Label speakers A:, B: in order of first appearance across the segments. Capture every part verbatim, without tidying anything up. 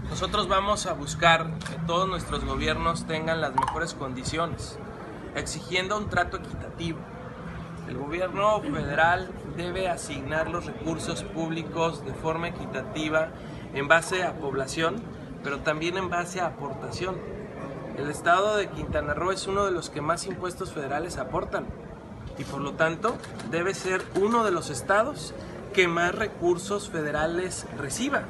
A: Nosotros vamos a buscar que todos nuestros gobiernos tengan las mejores condiciones, exigiendo un trato equitativo. El gobierno federal debe asignar los recursos públicos de forma equitativa en base a población, pero también en base a aportación. El estado de Quintana Roo es uno de los que más impuestos federales aportan y por lo tanto debe ser uno de los estados que más recursos federales reciba.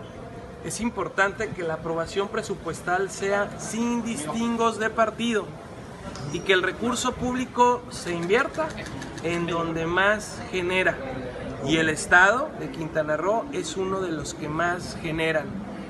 A: Es importante que la aprobación presupuestal sea sin distingos de partido y que el recurso público se invierta en donde más genera. Y el estado de Quintana Roo es uno de los que más generan.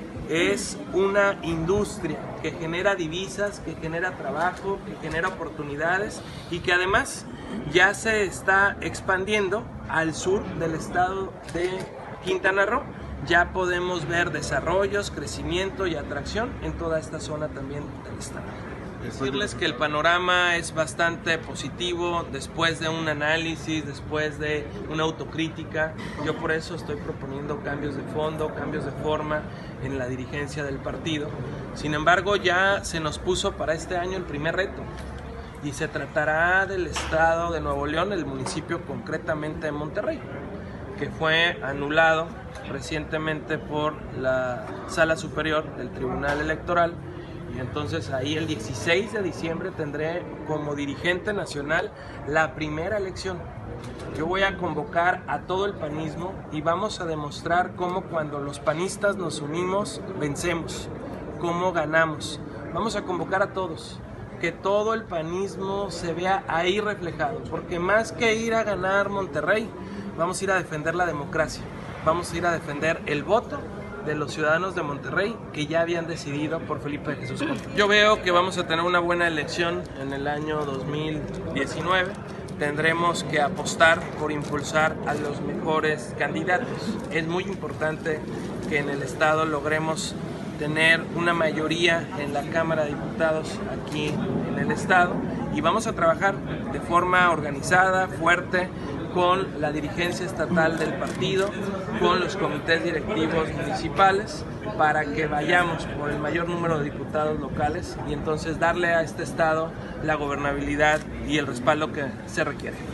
A: Es una industria que genera divisas, que genera trabajo, que genera oportunidades y que además ya se está expandiendo al sur del estado de Quintana Roo. Ya podemos ver desarrollos, crecimiento y atracción en toda esta zona también del estado. Decirles que el panorama es bastante positivo después de un análisis, después de una autocrítica. Yo por eso estoy proponiendo cambios de fondo, cambios de forma en la dirigencia del partido. Sin embargo, ya se nos puso para este año el primer reto y se tratará del estado de Nuevo León, el municipio concretamente de Monterrey, que fue anulado recientemente por la Sala Superior del Tribunal Electoral. Y entonces ahí el dieciséis de diciembre tendré como dirigente nacional la primera elección. Yo voy a convocar a todo el panismo y vamos a demostrar cómo cuando los panistas nos unimos, vencemos, cómo ganamos. Vamos a convocar a todos, que todo el panismo se vea ahí reflejado, porque más que ir a ganar Monterrey, vamos a ir a defender la democracia, vamos a ir a defender el voto de los ciudadanos de Monterrey que ya habían decidido por Felipe de Jesús Contreras. Yo veo que vamos a tener una buena elección en el año dos mil diecinueve. Tendremos que apostar por impulsar a los mejores candidatos. Es muy importante que en el estado logremos tener una mayoría en la Cámara de Diputados aquí en el estado y vamos a trabajar de forma organizada, fuerte, con la dirigencia estatal del partido, con los comités directivos municipales, para que vayamos por el mayor número de diputados locales y entonces darle a este estado la gobernabilidad y el respaldo que se requiere.